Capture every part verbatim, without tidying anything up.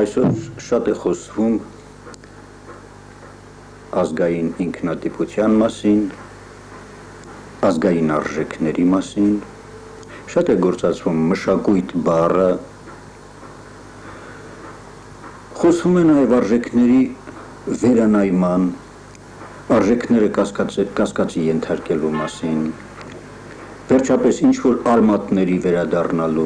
Այսօր շատ է խոսվում ազգային ինքնատիպության մասին, ազգային արժեքների մասին, շատ է գործածվում մշակույթ բառը, խոսվում է նաև արժեքների վերանայման, արժեքները կասկածի ենթարկելու մասին, վերջապես ինչ-որ արմատների վերադառնալու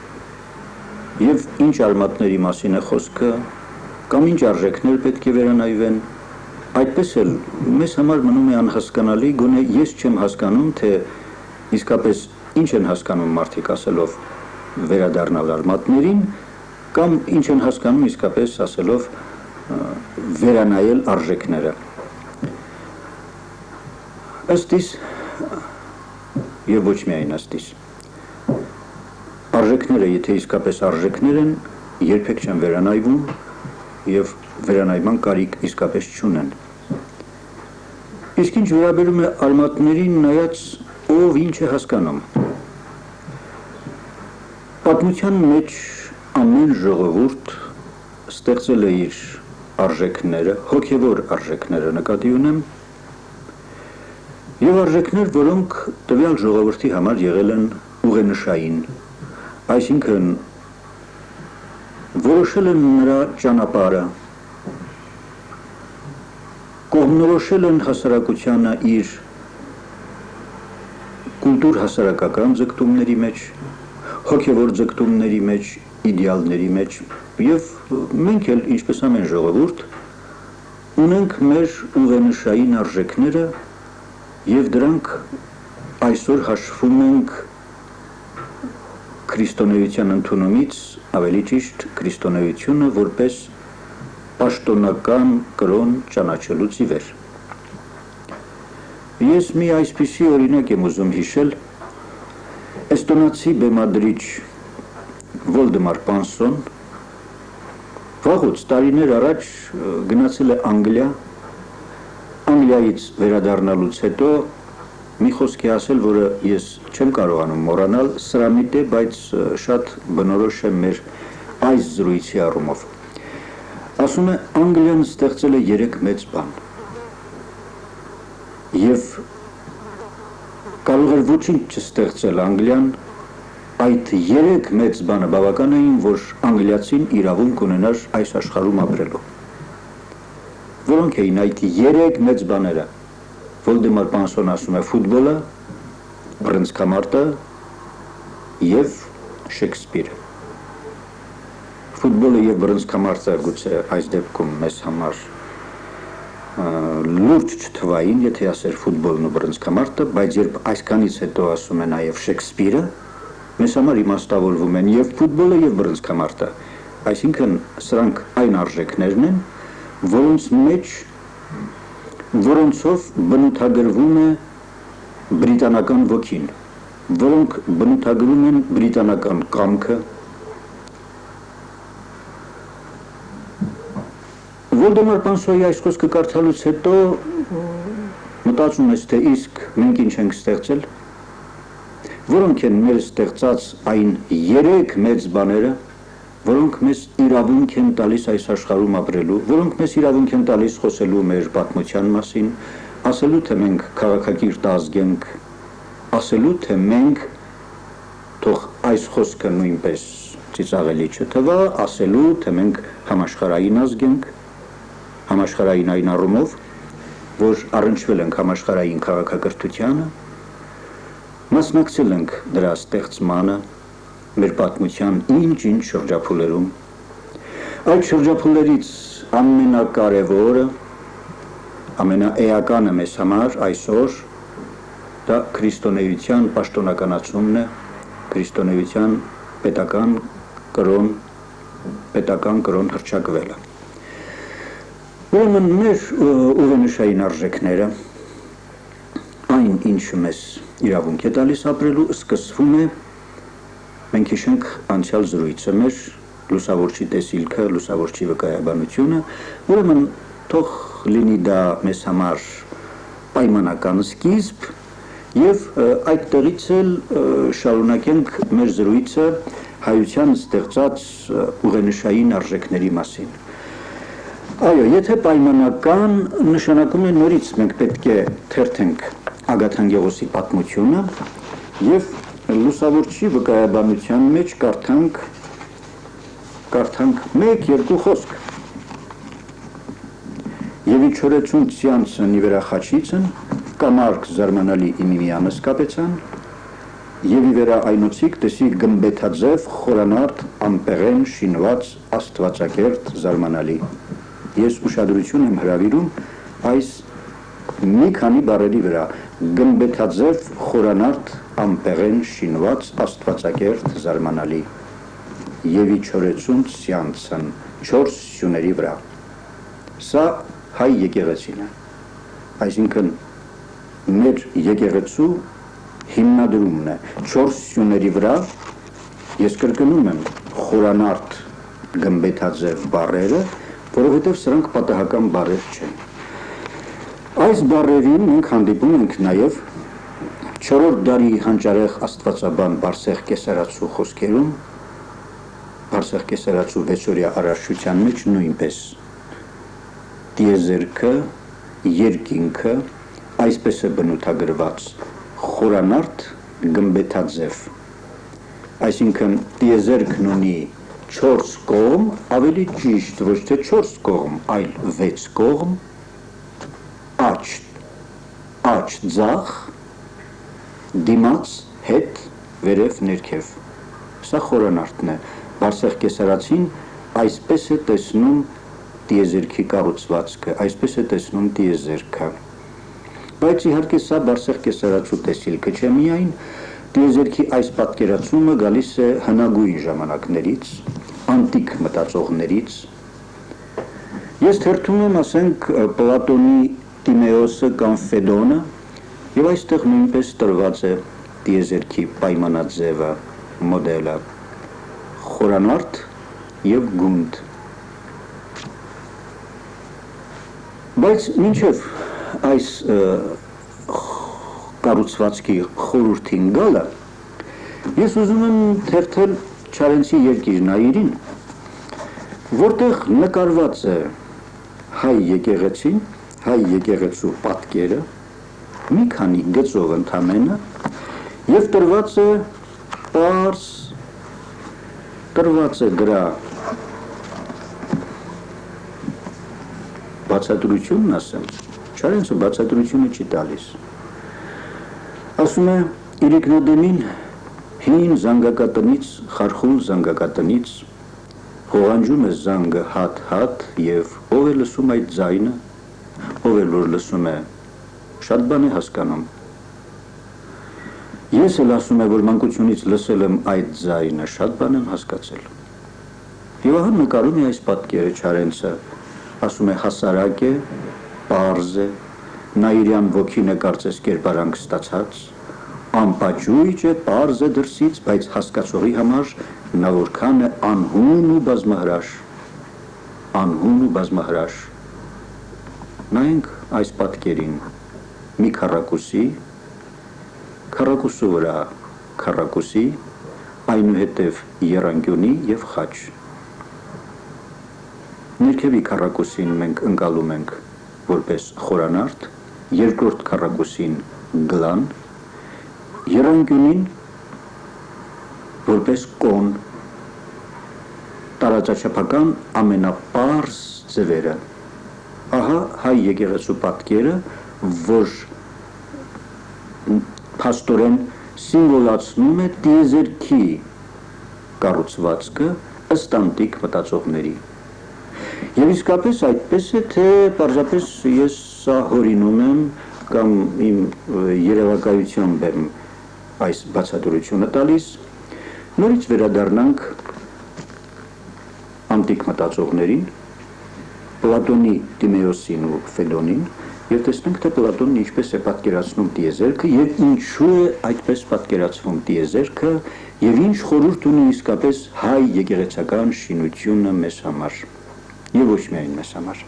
և ինչ արմատների մասին է խոսքը, կամ ինչ արժեքներ պետք է վերանայվեն, այդպես էլ մեզ համար մնում է անհասկանալի, գոնե ես չեմ հասկանում, թե իսկապես ինչ են հասկանում մարդիկ ասելով վերադառնալ արմատներին, կամ ինչ են հասկանում իսկապես ասելով վերանայել արժեքները։ Ըստ իս և ոչ միայն ըստ իս, արժեքները, եթե իսկապես արժեքներ են, երբեք չեն վերանայվում և վերանայման կարիք իսկապես չունեն։ Իսկ ինչ վերաբերում է արմատներին, նայած ով ինչ է հասկանում։ Պատմության մեջ ամեն ժողովուրդ ստեղծել է իր արժեքները, հոգևոր արժեքները նկատի ունեմ, և արժեքներ, որոնք տվյալ ժողովրդի համար եղել են ուղենշային, այսինքն որոշել են նրա ճանապարհը, կողմնորոշել են հասարակությանը իր կուլտուր հասարակական ձգտումների մեջ, հոգևոր ձգտումների մեջ, իդեալների մեջ, և մենք էլ, ինչպես ամեն ժողովուրդ, ունենք մեր ուղենշային արժեքները և դրանք այսօր հաշվում ենք քրիստոնեության ընդունումից, ավելի ճիշտ քրիստոնեությունը որպես պաշտոնական կրոն ճանաչելուց ի վեր։ Ես մի այսպիսի օրինակ եմ ուզում հիշել, էստոնացի բեմադրիչ Վոլդեմար Պանսոն վաղուց տարիներ առաջ գնացել է Անգլիա, Անգլիայից վերադառնալուց հետո մի խոսք է ասել, որը ես չեմ կարողանում մոռանալ, սրամիտ է, բայց շատ բնորոշ է մեր այս զրույցի առումով։ Ասում է, Անգլիան ստեղծել է երեք մեծ բան և կարող էր ոչինչ չստեղծել Անգլիան, այդ երեք մեծ բանը բավական էին, որ անգլիացին իրավունք ունենար այս աշխարհում ապրելու։ Որոնք էին այդ երեք մեծ բաները։ Վոլդեմար Պանսոն ասում է ֆուտբոլը, բռնցքամարտը և Շեքսպիրը։ Ֆուտբոլը և բռնցքամարտը գուցե այս դեպքում մեզ համար լուրջ չթվային, եթե ասեր ֆուտբոլն ու բռնցքամարտը, բայց երբ այսքանից հետո ասում է նաև Շեքսպիրը, մեզ համար իմաստավորվում են և ֆուտբոլը և բռնցքամարտը, այսինքն սրանք այն արժեքներն են, որոնց մեջ որոնցով բնութագրվում է բրիտանական ոգին, որոնք բնութագրում են բրիտանական կամքը։ Վոլդեմար Պանսոյի այս խոսքը կարդալուց հետո մտածում ես, թե իսկ մենք ինչ ենք ստեղծել, որոնք են մեր ստեղծած այն երեք մեծ բաները, որոնք մեզ իրավունք են տալիս այս աշխարհում ապրելու, որոնք մեզ իրավունք են տալիս խոսելու մեր պատմության մասին, ասելու, թե մենք քաղաքակիրթ ազգ ենք, ասելու, թե մենք, թող այս խոսքը նույնպես ծիծաղելի չթվա, ասելու, թե մենք համաշխարհային ազգ ենք, համաշխարհային այն առումով, որ առնչվել ենք համաշխարհային քաղաքակրթությանը, մասնակցել ենք դրա ստեղծմանը, մեր պատմության ինչ-ինչ շրջափուլերում։ Այդ շրջափուլերից ամենակարևորը, ամենաէականը մեզ համար այսօր դա քրիստոնեության պաշտոնականացումն է, քրիստոնեության պետական կրոն, պետական կրոն հռչակվելը։ Ուրեմն մեր ուղենշային արժեքները, այն ինչը մեզ իրավունք է տալիս ապրելու, սկսվում է, մենք հիշենք անցյալ զրույցը մեր, լուսավորչի տեսիլքը, լուսավորչի վկայաբանությունը, ուրեմն թող լինի դա մեզ համար պայմանական սկիզբ և այդտեղից էլ շարունակենք մեր զրույցը հայության ստեղծած ուղենշային արժեքների մասին։ Այո, եթե պայմանական, նշանակում է նորից մենք պետք է թերթենք Ագաթան Գեղոսի պատմությունը եւ լուսավորչի վկայաբանության մեջ կարդանք կարդանք մեկ-երկու խոսք։ Եվ իչորեցուն ցյանցն ի վերա խաչիցն, կամարք զարմանալի իմիմյանս կապեցան, եւ ի վերա այնոցիկ տեսի գմբեթաձև խորանարդ ամպեղեն շինված աստվածակերտ զարմանալի։ Ես ուշադրություն եմ հրավիրում այս մի քանի բառերի վրա՝ գմբեթաձև խորանարդ ամպեղեն շինված աստվածակերտ զարմանալի եւ իչորեցուն ցյանցն չորս սյուների վրա։ Սա հայ եկեղեցին է, այսինքն մեր եկեղեցու հիմնադրումն է չորս սյուների վրա, ես կրկնում եմ խորանարդ գմբեթաձև բառերը, որովհետև սրանք պատահական բառեր չեն։ Այս բառերին մենք հանդիպում ենք նաև չորրորդ դարի հանճարեղ աստվածաբան Բարսեղ Կեսարացու խոսքերում, Բարսեղ Կեսարացու վեցօրյա արարչության մեջ նույնպես տիեզերքը, երկինքը, այսպես է բնութագրված խորանարդ գմբեթաձև, այսինքն տիեզերքն ունի չորս կողմ, ավելի ճիշտ ոչ թե չորս կողմ, այլ վեց կողմ, աջ, աջ ձախ, դիմաց, հետ, վերև, ներքև։ Սա խորանարդն է։ Բարսեղ Կեսարացին այսպես է տեսնում տիեզերքի կառուցվածքը, այսպես է տեսնում տիեզերքը։ Բայց իհարկե սա Բարսեղ Կեսարացու տեսիլքը չէ միայն, տիեզերքի այս պատկերացումը գալիս է հնագույն ժամանակներից, անտիկ մտածողներից։ Ես թերթում եմ, ասենք, Պլատոնի Տիմեոսը կամ Ֆեդոնը, եւ այստեղ նույնպես տրված է տիեզերքի պայմանաձևը, մոդելը, խորանարդ եւ գունդ։ Բայց մինչև այս կառուցվածքի խորհրդին գալը, ես ուզում եմ թերթել Չարենցի երկիրն Այրին, որտեղ նկարված է հայ եկեղեցին, հայ եկեղեցու պատկերը, մի քանի գծով ընդամենը, եւ տրված է պարզ, տրված է դրա բացատրությունն ասեմ, Չարենցը բացատրությունը չի տալիս։ Ասում է իրիկնադեմին հին զանգակատնից, խարխուլ զանգակատնից, հողանջում է զանգը հատ-հատ և ով է լսում այդ ձայնը, ով է որ լսում է, շատ բան է հասկանում։ Ես էլ ասում է, որ մանկությունից լսել եմ այդ ձայնը, շատ բան եմ հասկացել։ Եվ ահա նկարում է այս պատկերը Չարենցը, ասում է հասարակ է, պարզ է, նա իրյան ոգին է կարծես կերպարանք ստացած, անպաճույճ է, պարզ է դրսից, բայց հասկացողի համար նա որքան է անհուն ու բազմահրաշ, անհուն ու բազմահրաշ։ Նայենք այս պատկերին, մի քառակուսի, քառակուսու վրա քառակուսի, այնուհետև եռանկյունի և խաչ։ Ներքևի քառակուսին մենք ընկալում ենք որպես խորանարդ, երկրորդ քառակուսին գլան, եռանկյունին որպես կոն, տարածաչափական ամենապարզ ձևերը։ Ահա հայ եկեղեցու պատկերը, որ փաստորեն սիմվոլացնում է տիեզերքի կառուցվածքը ըստ անտիկ մտածողների։ Եվ իսկապես այդպես է, թե պարզապես ես սա հորինում եմ կամ իմ երևակայությամբ եմ այս բացատրությունը տալիս, նորից վերադառնանք անտիկ մտածողներին, Պլատոնի Տիմեոսին ու Ֆեդոնին, եւ տեսնենք, թե Պլատոնն ինչպես է պատկերացնում տիեզերքը եւ ինչու է այդպես պատկերացվում տիեզերքը եւ ինչ խորհուրդ ունի իսկապես հայ եկեղեցական շինությունը մեզ համար։ Եվ ոչ միայն մեզ համար։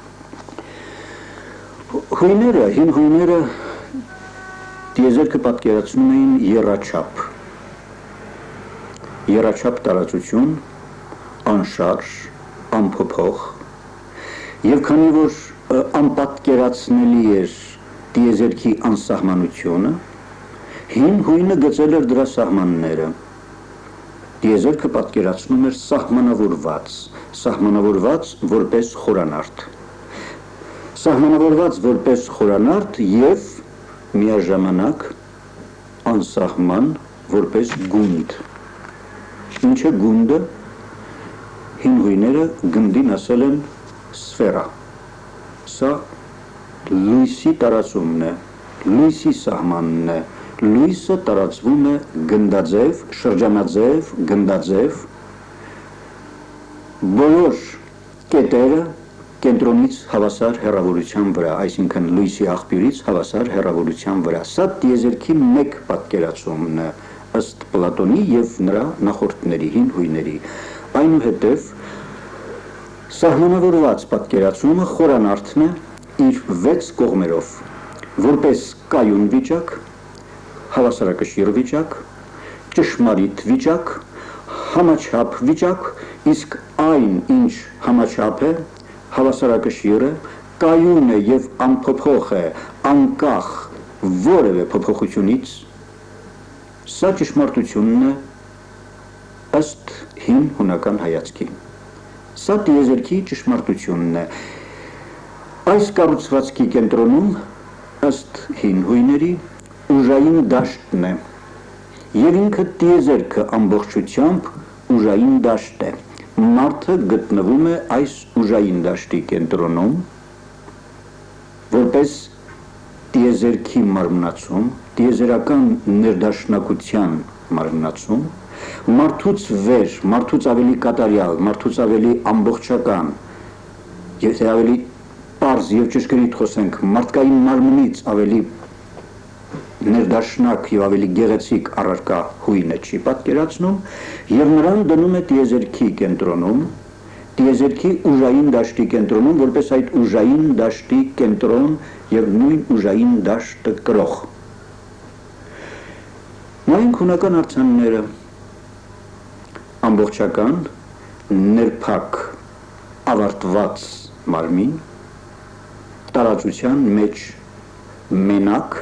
Հույները, հին հույները տիեզերքը պատկերացնում էին եռաչափ, եռաչափ տարածություն, անշարժ, անփոփոխ, եւ քանի որ անպատկերացնելի էր տիեզերքի անսահմանությունը, հին հույնը գծել էր դրա սահմանները։ Տիեզերքը պատկերացնում էր սահմանավորված, սահմանավորված որպես խորանարդ, սահմանավորված որպես խորանարդ եւ միաժամանակ անսահման որպես գունդ։ Ինչ է գունդը? Հին հույները գնդին ասել են սֆերա։ Սա լույսի տարածումն է, լույսի սահմանն է, լույսը տարածվում է գնդաձև, շրջանաձև, գնդաձև, բոլոր կետերը կենտրոնից հավասար հեռավորության վրա, այսինքն լույսի աղբյուրից հավասար հեռավորության վրա։ Սա տիեզերքի մեկ պատկերացումն է, ըստ Պլատոնի եւ նրա նախորդների, հին հույների։ Այնուհետև սահմանավորված պատկերացումը խորանարդն է իր վեց կողմերով, որպես կայուն վիճակ, հավասարակշիռ վիճակ, ճշմարիտ վիճակ, համաչափ վիճակ, իսկ այն, ինչ համաչափ է, հավասարակշիռ է, կայուն է եւ անփոփոխ է, անկախ որևէ փոփոխությունից, սա ճշմարտությունն է ըստ հին հունական հայացքի։ Սա տիեզերքի ճշմարտությունն է։ Այս կառուցվածքի կենտրոնում ըստ հին հույների ուժային դաշտն է, եւ ինքը տիեզերքը ամբողջությամբ ուժային դաշտ է։ Մարդը գտնվում է այս ուժային դաշտի կենտրոնում, որպես տիեզերքի մարմնացում, տիեզերական ներդաշնակության մարմնացում, մարդուց վեր, մարդուց ավելի կատարյալ, մարդուց ավելի ամբողջական, եթե ավելի պարզ եւ ճշգրիտ խոսենք, մարդկային մարմնից ավելի ներդաշնակ եւ ավելի գեղեցիկ առարկա հույնը չի պատկերացնում եւ նրան դնում է տիեզերքի կենտրոնում, տիեզերքի ուժային դաշտի կենտրոնում, որպես այդ ուժային դաշտի կենտրոն եւ նույն ուժային դաշտը կրող։ Նայենք հունական արձանները, ամբողջական, ներփակ, ավարտված մարմին, տարածության մեջ մենակ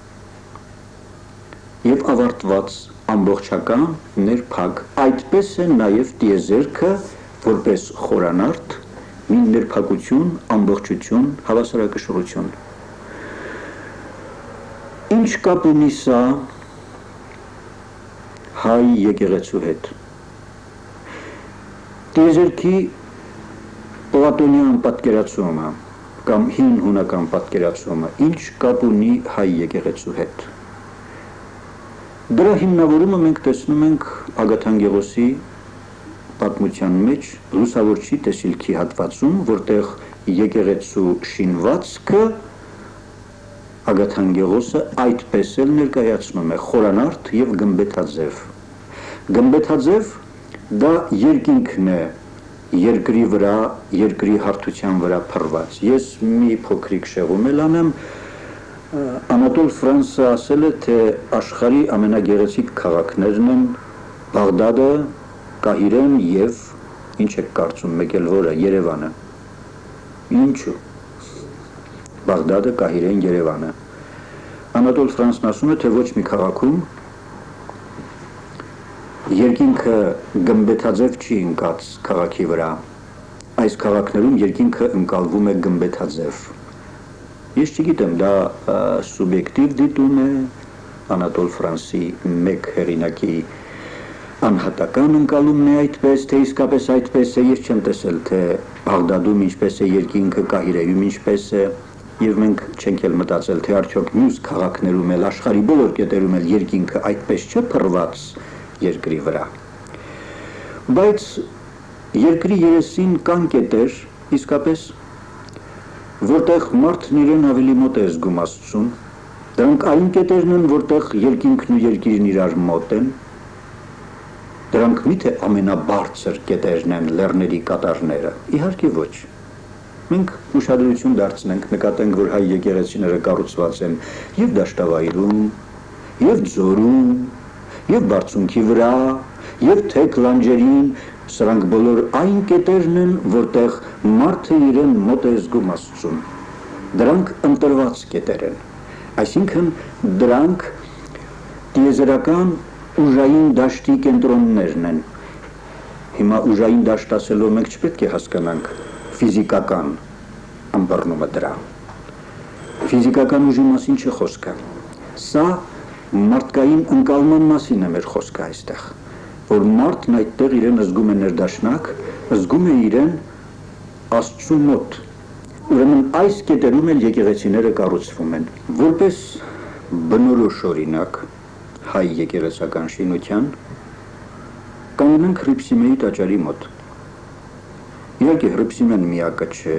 եւ ավարտված ամբողջական ներփակ, այդպես է նաեւ տիեզերքը որպես խորանարդ, մի ներփակություն, ամբողջություն, հավասարակշռություն։ Ինչ կապ ունի սա հայ եկեղեցու հետ։ Տիեզերքի պլատոնյան պատկերացումը կամ հին հունական պատկերացումը ինչ կապ ունի հայ եկեղեցու հետ։ Դրա հիմնավորումը մենք տեսնում ենք Ագաթան Գեղոսի պատմության մեջ Լուսավորչի տեսիլքի հատվածում, որտեղ եկեղեցու շինվածքը Ագաթան Գեղոսը այդպես էլ ներկայացնում է խորանարդ եւ գմբեթաձև։ Գմբեթաձև դա երկինքն է երկրի վրա, երկրի հարթության վրա փռված։ Ես մի փոքրիկ շեղում էլ անեմ, Անատոլ Ֆրանսը ասել է, թե աշխարհի ամենագեղեցիկ քաղաքներն են Բաղդադը, Կահիրեն եւ ինչ եք կարծում, մեկ էլ որը, Երևանը։ Ինչու՞։ Բաղդադը, Կահիրեն, Երևանը։ Անատոլ Ֆրանսն ասում է, թե ոչ մի քաղաքում երկինքը գմբեթաձև չի ընկած քաղաքի վրա։ Այս քաղաքներում երկինքը ընկալվում է գմբեթաձև։ Ես չգիտեմ, դա սուբյեկտիվ դիտում է Անատոլ Ֆրանսի մեկ հեղինակի անհատական ընկալումն է այդպես, թե իսկապես այդպես է, ես չեմ տեսել, թե Բաղդադում ինչպես է երկինքը, Կահիրեում ինչպես է, եւ մենք չենք էլ մտածել, թե արդյոք մյուս քաղաքներում էլ, աշխարհի բոլոր կետերում էլ երկինքը այդպես չէ փռված երկրի վրա։ Բայց երկրի երեսին կան կետեր, իսկապես, որտեղ մարդն իրեն ավելի մոտ է զգում Աստծուն, դրանք այն կետերն են, որտեղ երկինքն ու երկիրն իրար մոտ են, դրանք միթե ամենաբարձր կետերն են լեռների կատարները, իհարկե ոչ։ Մենք ուշադրություն դարձնենք, նկատենք, որ հայ եկեղեցիները կառուցված են եւ դաշտավայրում, եւ ձորում, եւ բարձունքի վրա, եւ թեք լանջերին, սրանք բոլոր այն կետերն են, որտեղ մարդը իրեն մոտ է զգում Աստծուն։ Դրանք ընտրված կետեր են, այսինքն դրանք տիեզերական ուժային դաշտի կենտրոններն են։ Հիմա ուժային դաշտ ասելով մենք չպետք է հասկանանք ֆիզիկական ըմբռնումը դրա։ Ֆիզիկական ուժի մասին չի խոսքը։ Սա մարդկային ընկալման մասին է մեր խոսքը այստեղ, որ մարդն այդտեղ իրեն զգում է ներդաշնակ, զգում է իրեն Աստծու մոտ։ Ուրեմն այս կետերում էլ եկեղեցիները կառուցվում են, որպես բնորոշ օրինակ հայ եկեղեցական շինության կանգնենք Հռիփսիմեի տաճարի մոտ։ Իհարկե Հռիփսիմեն միակը չէ,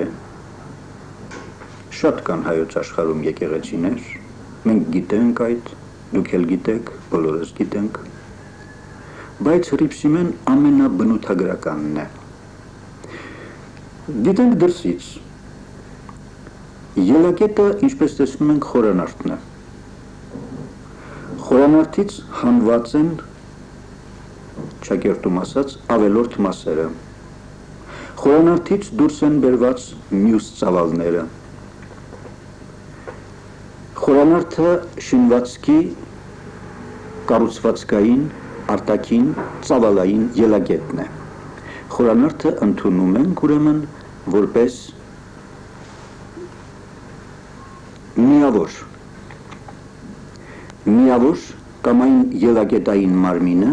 շատ կան հայոց աշխարհում եկեղեցիներ, մենք գիտենք այդ, դուք էլ գիտեք, բոլորս գիտենք, բայց Հռիփսիմեն ամենաբնութագրականն է։ Դիտենք դրսից, ելակետը, ինչպես տեսնում ենք, խորանարդն է։ Խորանարդից հանված են, ճակերտում ասած, ավելորդ մասերը։ Խորանարդից դուրս են բերված մյուս ծավալները։ Խորանարդը շինվածքի կառուցվածքային, արտաքին, ծավալային ելակետն է։ Խորանարդը ընդունում ենք ուրեմն որպես միավոր, միավոր կամ այն ելակետային մարմինը,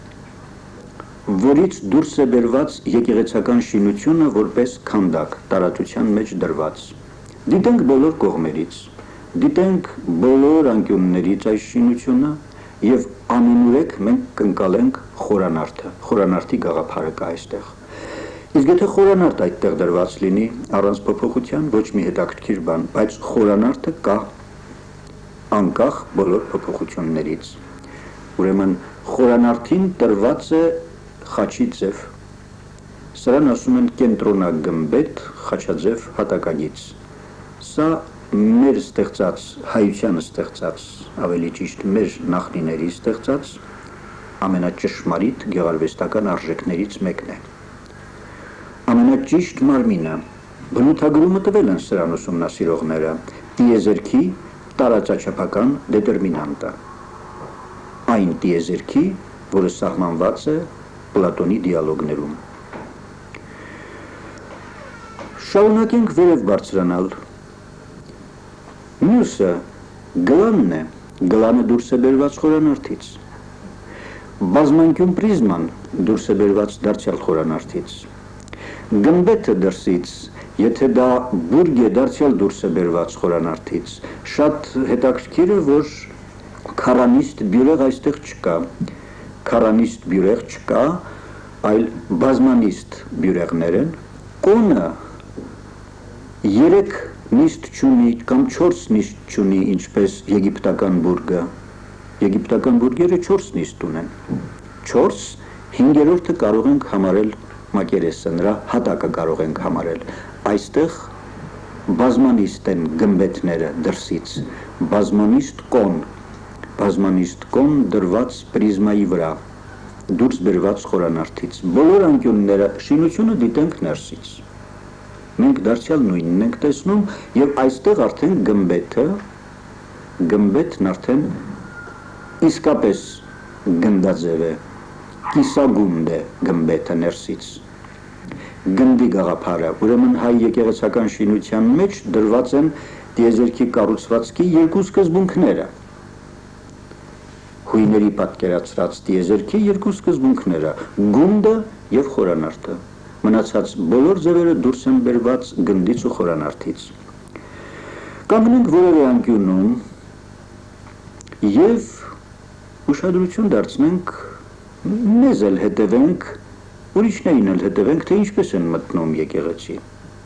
որից դուրս է բերված եկեղեցական շինությունը որպես քանդակ, տարածության մեջ դրված։ Դիտենք բոլոր կողմերից, դիտենք բոլոր անկյուններից այս շինությունը եւ ամենուրեք մենք կընկալենք խորանարդը, խորանարդի գաղափարը կա այստեղ։ Իսկ եթե խորանարդ այդտեղ դրված լինի առանց փոփոխության, ոչ մի հետաքրքիր բան, բայց խորանարդը կա անկախ բոլոր փոփոխություններից։ Ուրեմն խորանարդին տրված է խաչի ձև։ Սրան ասում են կենտրոնագմբեթ խաչաձև հատակագիծ։ Սա մեր ստեղծած, հայությանը ստեղծած, ավելի ճիշտ մեր նախնիների ստեղծած ամենաճշմարիտ գեղարվեստական արժեքներից մեկն է։ Ամենաճիշտ մարմինը, բնութագրումը տվել են սրան ուսումնասիրողները, տիեզերքի տարածաչափական դետերմինանտը։ Այն տիեզերքի, որը սահմանված է Պլատոնի դիալոգներում։ Շարունակենք վերև բարձրանալ։ Մյուսը գլանն է, գլանը դուրս է բերված խորանարդից։ Բազմանկյուն պրիզման դուրս է բերված դարձյալ խորանարդից։ Գմբեթը դրսից, եթե դա բուրգ է, դարձյալ դուրս է բերված խորանարդից։ Շատ հետաքրքիր է, որ քարանիստ բյուրեղ այստեղ չկա, քարանիստ բյուրեղ չկա, այլ բազմանիստ բյուրեղներ են։ Կոնը երեք նիստ չունի կամ չորս նիստ չունի, ինչպես եգիպտական բուրգը։ Եգիպտական բուրգերը չորս նիստ ունեն։ Չորս, հինգերորդը կարող ենք համարել մակերեսը, նրա հատակը կարող ենք համարել։ Այստեղ բազմանիստ են գմբեթները դրսից, բազմանիստ կոն, բազմանիստ կոն դրված պրիզմայի վրա, դուրս բերված խորանարդից։ Բոլոր անկյունները շինությունը դիտենք ներսից։ Մենք դարձյալ նույնն ենք տեսնում եւ այստեղ արդեն գմբեթը, գմբեթն արդեն իսկապես գնդաձև է, կիսագունդ է գմբեթը ներսից։ Գնդի գաղափարը, ուրեմն հայ եկեղեցական շինության մեջ դրված են տիեզերքի կառուցվածքի երկու սկզբունքները։ Հույների պատկերացրած տիեզերքի երկու սկզբունքները՝ գունդը եւ խորանարդը։ Մնացած բոլոր ձևերը դուրս են բերված գնդից ու խորանարդից։ Կանգնենք որևէ անկյունում եւ ուշադրություն դարձնենք, մեզ էլ հետևենք, ուրիշներին էլ հետևենք, թե ինչպես են մտնում եկեղեցի։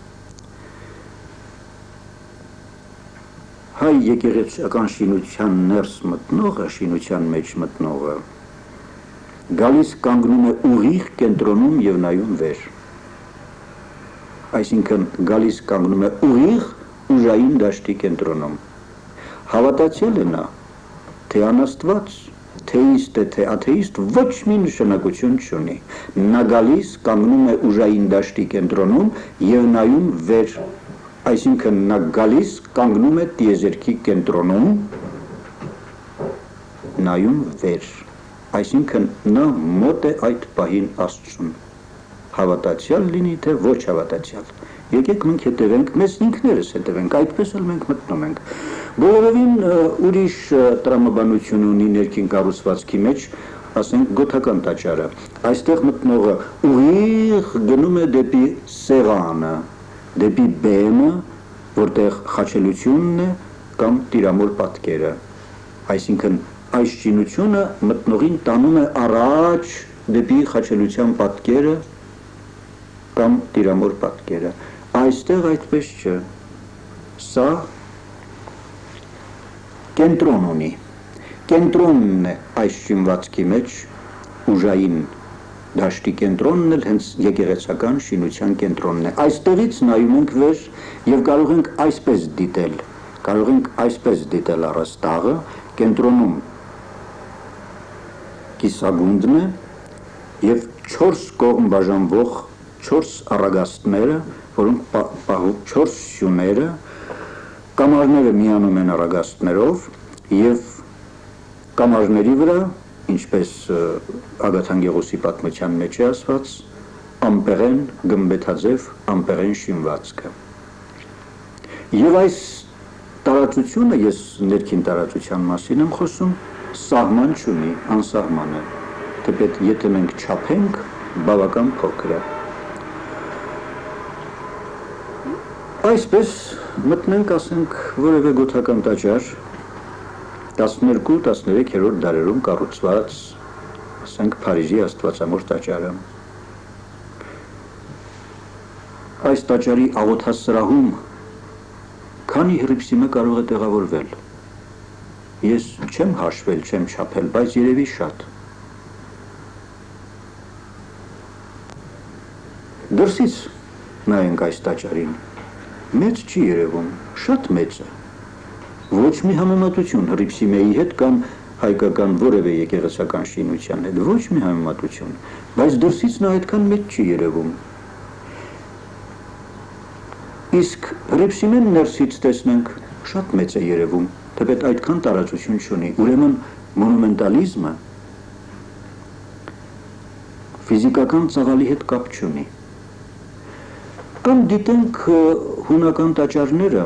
Հայ եկեղեցական շինության ներս մտնողը, շինության մեջ մտնողը, գալիս կանգնում է ուղիղ կենտրոնում եւ նայում վեր։ Այսինքն գալիս կանգնում է ուղիղ ուժային դաշտի կենտրոնում։ Հավատացել է նա, թե անաստված թեիստ է թե աթեիստ ոչ մի նշանակություն չունի։ Նա գալիս կանգնում է ուժային դաշտի կենտրոնում եւ նայում վեր, այսինքն նա գալիս կանգնում է տիեզերքի կենտրոնում, նայում վեր, այսինքն նա մոտ է այդ պահին Աստծուն, հավատացյալ լինի թե ոչ հավատացյալ։ Եկեք մենք հետևենք, մեզ ինքներս հետևենք, այդպես էլ մենք մտնում ենք։ Բոլորովին ուրիշ տրամաբանություն ունի ներքին կառուցվածքի մեջ, ասենք գոթական տաճարը։ Այստեղ մտնողը ուղիղ գնում է դեպի սեղանը, դեպի բեմը, որտեղ խաչելությունն է կամ տիրամոր պատկերը։ Այսինքն այս շինությունը մտնողին տանում է առաջ դեպի խաչելության պատկերը կամ տիրամոր պատկերը։ Այստեղ այդպես չէ, սա կենտրոն ունի, կենտրոնն է այս շինվածքի մեջ, ուժային դաշտի կենտրոնն էլ հենց եկեղեցական շինության կենտրոնն է։ Այստեղից նայում ենք վեր եւ կարող ենք այսպես դիտել, կարող ենք այսպես դիտել առաստաղը, կենտրոնում կիսագունդն է եւ չորս կողմ բաժանվող չորս առագաստները, որոնք պահում չորս սյուները, կամարները միանում են առագաստներով եւ կամարների վրա, ինչպես Ագաթան Գեղոսի պատմության մեջ է ասված, ամպեղեն գմբեթաձև ամպեղեն շինվածքը։ Եվ այս տարածությունը, ես ներքին տարածության մասին եմ խոսում, սահման չունի, անսահման է, թեպետ եթե մենք չափենք, բավական փոքր է։ Այսպես մտնենք, ասենք, որևէ գոթական տաճար տասներկու-տասներեքերորդ դարերում կառուցված, ասենք, Փարիզի Աստվածամոր տաճարը։ Այս տաճարի աղոթասրահում քանի հռիփսիմե կարող է տեղավորվել։ Ես չեմ հաշվել, չեմ չափել, բայց երևի շատ։ Դրսից նայենք այս տաճարին, մեծ չի երևում, շատ մեծ է։ Ոչ մի համեմատություն հռիփսիմեի հետ կամ հայկական որևէ եկեղեցական շինության հետ, ոչ մի համեմատություն, բայց դրսից նա այդքան մեծ չի երևում։ Իսկ հռիփսիմեն ներսից տեսնենք, շատ մեծ է երևում, թեպետ այդքան տարածություն չունի, ուրեմն մոնումենտալիզմը ֆիզիկական ծավալի հետ կապ չունի։ Կամ դիտենք հունական տաճարները,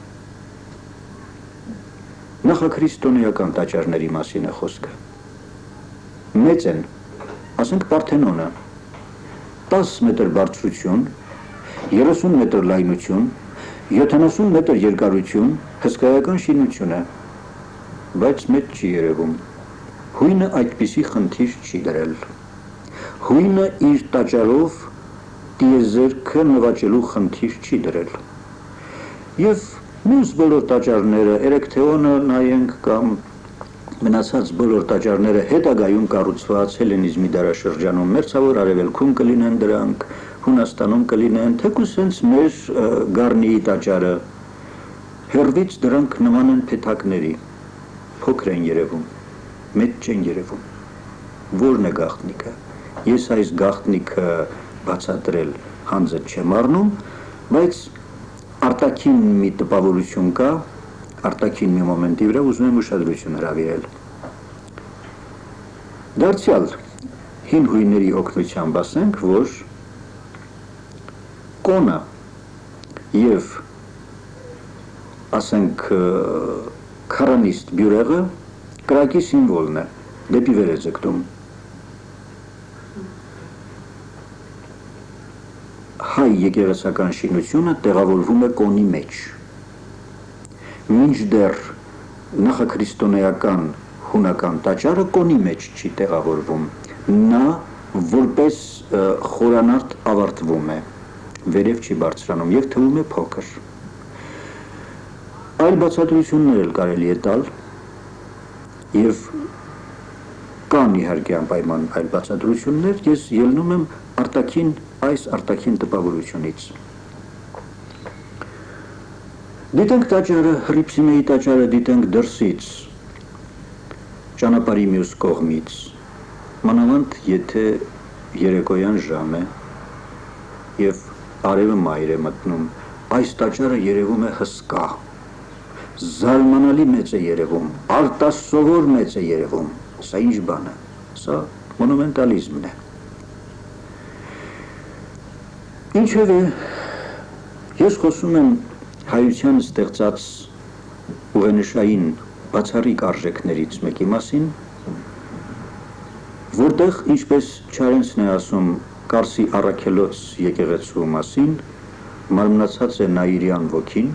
նախաքրիստոնեական տաճարների մասին է խոսքը։ Մեծ են, ասենք Պարթենոնը, տասը մետր բարձրություն, երեսուն մետր լայնություն, յոթանասուն մետր երկարություն, հսկայական շինություն է, բայց մեծ չի երևում։ Հույնը այդպիսի խնդիր չի դրել։ Հույնը իր տաճարով տիեզերքը նվաճելու խնդիր չի դրել։ Եվ մյուս բոլոր տաճարները, Էրեքթեոնը նայենք կամ մնացած բոլոր տաճարները հետագայում կառուցված հելենիզմի դարաշրջանում, մերձավոր արևելքում կլինեն դրանք, Հունաստանում կլինեն, թեկուզ հենց մեր Գառնիի տաճարը, հեռվից դրանք նման են փեթակների, փոքր են երևում, մեծ չեն երևում։ Որն է գաղտնիքը։ Ես այս գաղտնիքը բացատրել հանձը չեմ առնում, բայց արտաքին մի տպավորություն կա, արտաքին մի մոմենտի վրա ուզում եմ ուշադրություն հրավիրել։ Դարձյալ հին հույների օգնությամբ ասենք, որ կոնը եւ ասենք քարանիստ բյուրեղը կրակի սիմվոլն է, դեպի վեր է ձգտում։ Հայ եկեղեցական շինությունը տեղավորվում է կոնի մեջ։ Մինչդեռ նախաքրիստոնեական հունական տաճարը կոնի մեջ չի տեղավորվում։ Նա որպես խորանարդ ավարտվում է, վերև չի բարձրանում եւ թվում է փոքր։ Այլ բացատրություններ էլ կարելի է տալ եւ կան իհարկե անպայման այլ բացատրություններ, ես ելնում եմ արտաքին այս արտաքին տպավորությունից։ Դիտենք տաճարը, Հռիփսիմեի տաճարը դիտենք դրսից, ճանապարհի մյուս կողմից, մանավանդ եթե երեկոյան ժամ է եւ արևը մայր է մտնում, այս տաճարը երևում է հսկա, զարմանալի մեծ է երևում, արտասովոր մեծ է երևում, սա ինչ բան է, սա մոնումենտալիզմն է։ Ինչևէ, ես խոսում եմ հայության ստեղծած ուղենշային բացառիկ արժեքներից մեկի մասին, որտեղ, ինչպես Չարենցն է ասում, Կարսի առաքելոց եկեղեցու մասին, մարմնացած է Նաիրյան ոգին,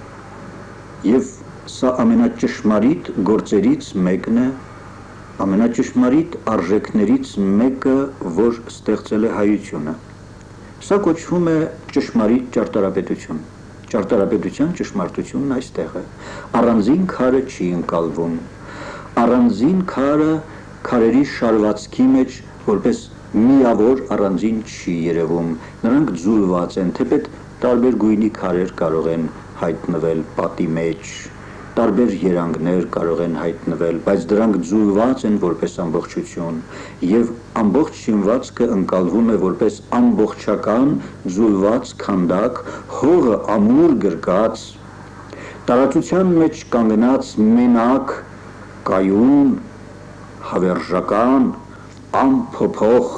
եւ սա ամենաճշմարիտ գործերից մեկն է, ամենաճշմարիտ արժեքներից մեկը, որ ստեղծել է հայությունը։ Սա կոչվում է ճշմարիտ ճարտարապետություն։ Ճարտարապետության ճշմարտությունն այստեղ է։ Առանձին քարը չի ընկալվում։ Առանձին քարը քարերի շարվածքի մեջ որպես միավոր առանձին չի երևում։ Նրանք ձուլված են, թեպետ տարբեր գույնի քարեր կարող են հայտնվել պատի մեջ, տարբեր երանգներ կարող են հայտնվել, բայց դրանք ձուլված են որպես ամբողջություն, եւ ամբողջ շինվածքը ընկալվում է որպես ամբողջական ձուլված քանդակ, հողը ամուր գրկած, տարածության մեջ կանգնած մենակ, կայուն, հավերժական, անփոփոխ,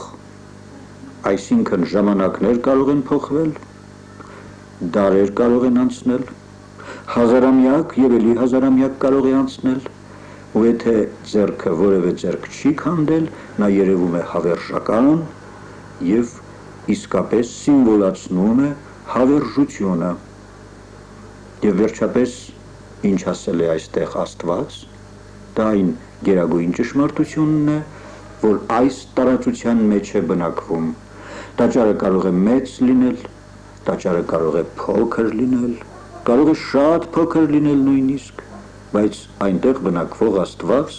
այսինքն ժամանակներ կարող են փոխվել, դարեր կարող են անցնել, հազարամյակ եւ ելի հազարամյակ կարող է անցնել, ու եթե ձեռքը որևէ ձեռք չի քանդել, նա երևում է հավերժական եւ իսկապես սիմվոլացնում է հավերժությունը։ Եվ վերջապես, ինչ ասել է այստեղ Աստված, դա այն գերագույն ճշմարտությունն է, որ այս տարածության մեջ է բնակվում։ Տաճարը կարող է մեծ լինել, տաճարը կարող է փոքր լինել, կարող է շատ փոքր լինել նույնիսկ, բայց այնտեղ բնակվող Աստված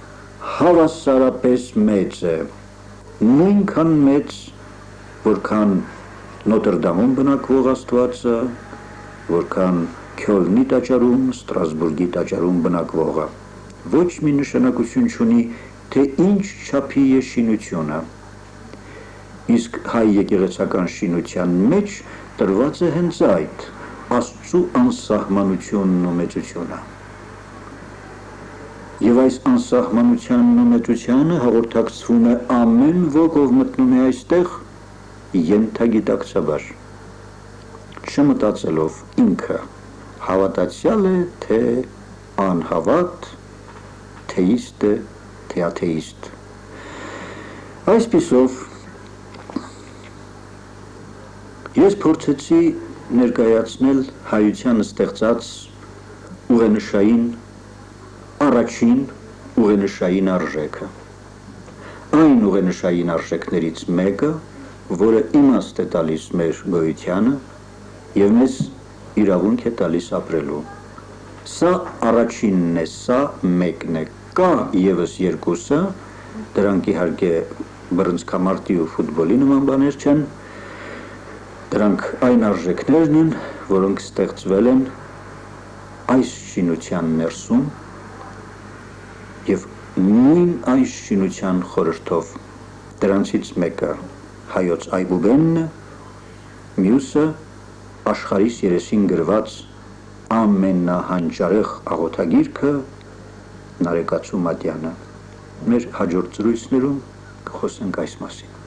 հավասարապես մեծ է, նույնքան մեծ, որքան Նոտրդամում բնակվող Աստվածը, որքան Քյոլնի տաճարում, Ստրասբուրգի տաճարում բնակվողը։ Ոչ մի նշանակություն չունի, թե ինչ չափի է շինությունը, իսկ հայ եկեղեցական շինության մեջ տրված է հենց այդ Աստծու անսահմանությունն ու մեծությունը։ Եվ այս անսահմանությանն ու մեծությանը հաղորդակցվում է ամեն ոք, ով մտնում է այստեղ, ենթագիտակցաբար, չմտածելով ինքը հավատացյալ է, թե անհավատ, թեիստ է, թե աթեիստ։ Այսպիսով, ես փորձեցի ներկայացնել հայության ստեղծած ուղենշային առաջին ուղենշային արժեքը։ Այն ուղենշային արժեքներից մեկը, որը իմաստ է տալիս մեր գոյությանը եւ մեզ իրավունք է տալիս ապրելու։ Սա առաջինն է, սա մեկն է, կա եւս երկուսը, դրանք իհարկե բռնցքամարտի ու ֆուտբոլի նման բաներ չեն, դրանք այն արժեքներն են, որոնք ստեղծվել են այս շինության ներսում եւ նույն այս շինության խորհրդով։ Դրանցից մեկը հայոց այբուբենն է, մյուսը աշխարհիս երեսին գրված ամենահանճարեղ աղոթագիրքը Նարեկացու Մատյանը։ Մեր հաջորդ զրույցներում կխոսենք այս մասին։